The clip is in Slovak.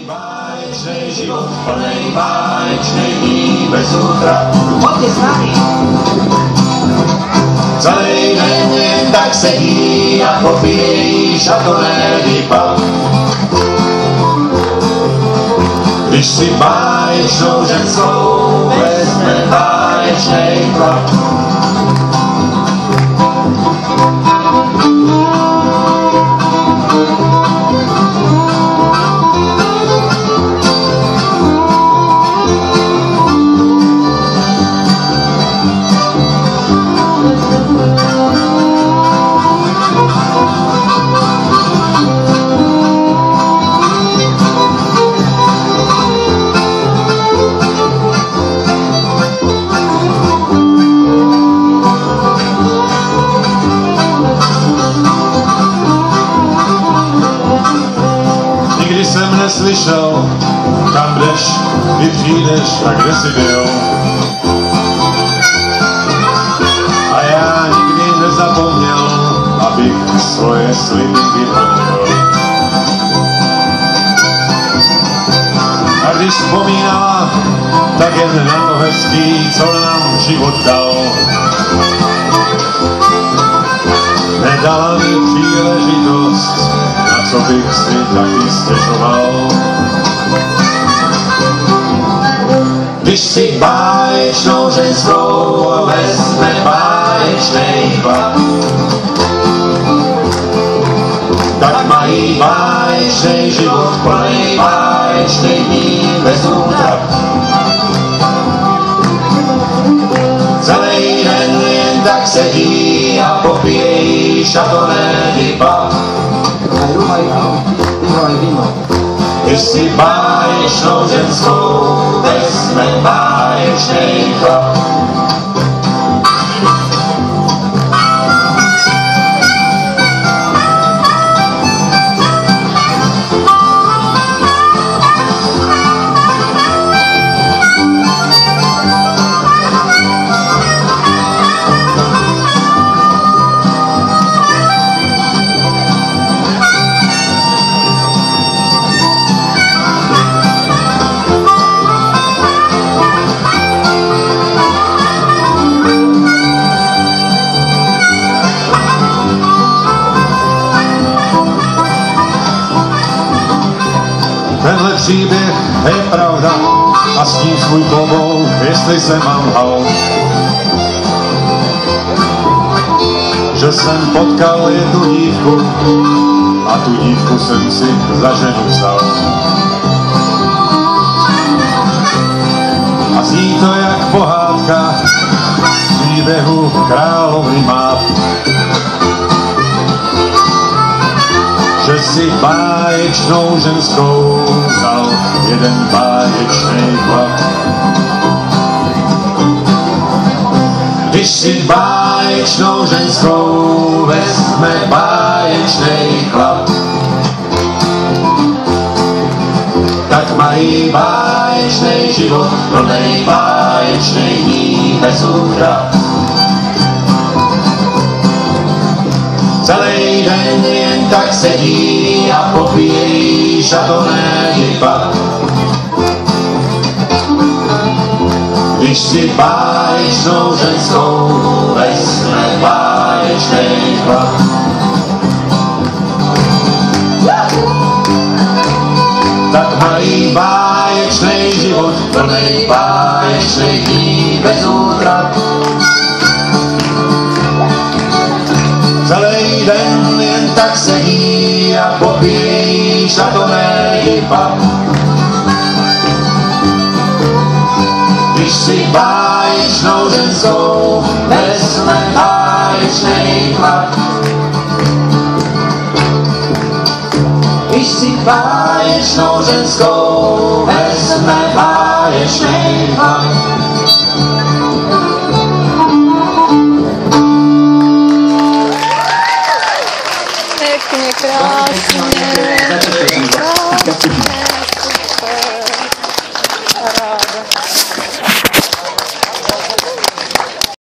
Báječnej život, plnej báječnej dní bez útra. Poďte s nami. Celý deň jen tak sedí a popíje šatoné výpad. Když si báječnou ženskou vezme báječnej chlap. Nikdy jsem neslyšel, kam jdeš, kdy přijdeš a kde jsi byl. A já nikdy nezapomněl, abych svoje sliby vyplnil. A když vzpomínala, tak jen na to hezký, co nám život dal. Nedala mi příležitost, na co bych si taky stěžoval. Když si báječnou ženskou vezme báječnej chlap, tak mají báječnej život, plnej báječnej dní bez útrap. Celý den jen tak sedí a popíjí šatoné výpad. Když si báječnou ženskou vezme báječnej chlap. Tenhle příběh je pravda a s tím svůj klobouk, jestli jsem mám lhal. Že jsem potkal jednu dívku a tu dívku jsem si za ženu vzal. A zní to jak pohádka z příběhu královny Máp. Že si báječnou ženskou vzal jeden báječnej chlap. Když si báječnou ženskou vezme báječnej chlap, tak mají báječnej život, plnej báječnej dní bez útrap. Celý den jen tak sedí a popíjí šatoné výpad. Když si báječnou ženskou vezme báječnej chlap. Tak mají báječnej život, plnej báječnej dní bez útrap. Celý den jen tak sedí a popíjí šatoné výpad. Když si báječnou ženskou vezme báječnej chlap. Když si báječnou ženskou vezme báječnej chlap. Pěkně, krásně.